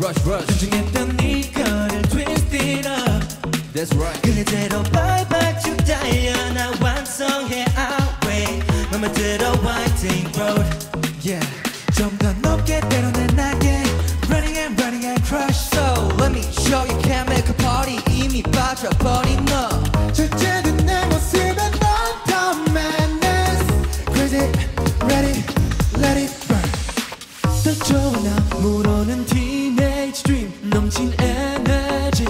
rush rush 존중했던 네 거를 twist it up. That's right. 그대로 발발쭉 달려 나 완성해 our way. 맘에 들어 winding road. Yeah. 좀 더 높게 때려내 나게. Running and crush. So let me show you can't make a party. 이미 빠져버린 너. 절제된 내 모습에 넌 더 madness. Crazy, ready, let it burn. 더 좋은 나 물오는 teenage dream. 넘친 에너지.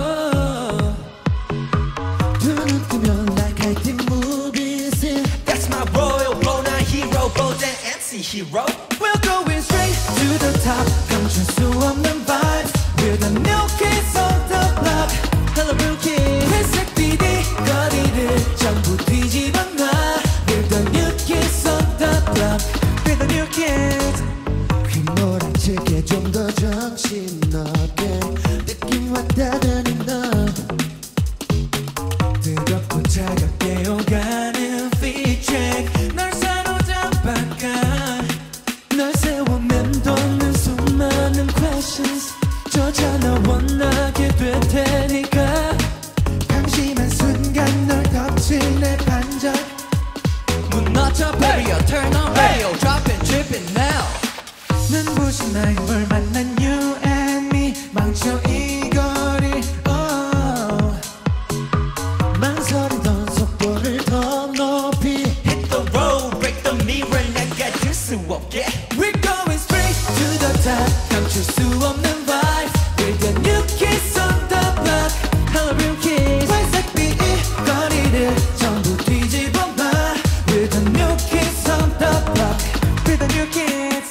두 눈 뜨면 like high-tech movie scene. That's my royal role, not hero. Bold and anti-hero. We're going straight to the top. 감출 수 없는 vibes. We're the new kids on the block. Hello rookies. 회색 BD 거리를 전부 뒤집어 놔. We're the new kids on the block. We're the new kids. 휘몰아치게 좀 더 정신없게 느낌 왔다더니 너 뜨겁고 차갑게 오가는 feedback. 널 사로잡아가 널 세워 맴도는 수많은 questions 조차 너 원하게 될 테니까 방심한 순간 널 덮친 내 반전 무너져 barrier turn on radio drop it drip it now. 눈부신 나의 물 만난 you and me 망쳐 이 거리 망설이던 속도를 더 높이 Hit the road break the mirror 내가 들 수 없게 We're going straight to the top 감출 수 없는 vibe We're the new kids on the block Hello real kids 회색 빛 거리를 전부 뒤집어 봐 We're the new kids on the block We're the new kids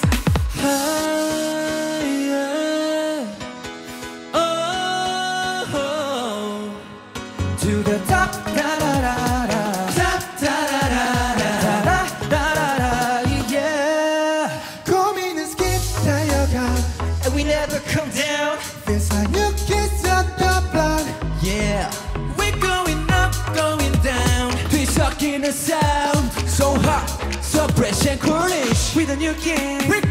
To the top, da da da da, top da da da da da da da, yeah. 고민은 skip 달려가, and we never come down. Feels like new kids on the block, yeah. We're going up, going down. 뒤섞이는 sound, so hot, so fresh and coolish. With a new kid.